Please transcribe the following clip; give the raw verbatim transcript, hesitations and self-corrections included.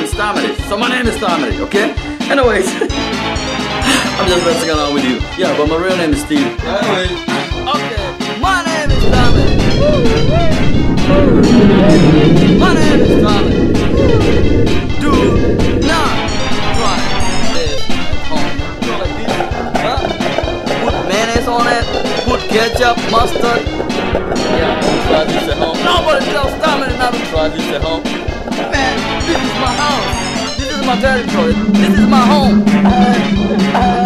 name's Tommy. So my name is Tommy, okay? Anyways, I'm just messing around with you. Yeah, but my real name is Steve. Anyways, okay, my name is Tommy. My name is Tommy. Do not try this at home. Like this, huh? Put mayonnaise on it. Put ketchup, mustard. Yeah, don't try this at home. Nobody tells Tommy not to try this at home. Man, this is my house. This is my territory. This is my home.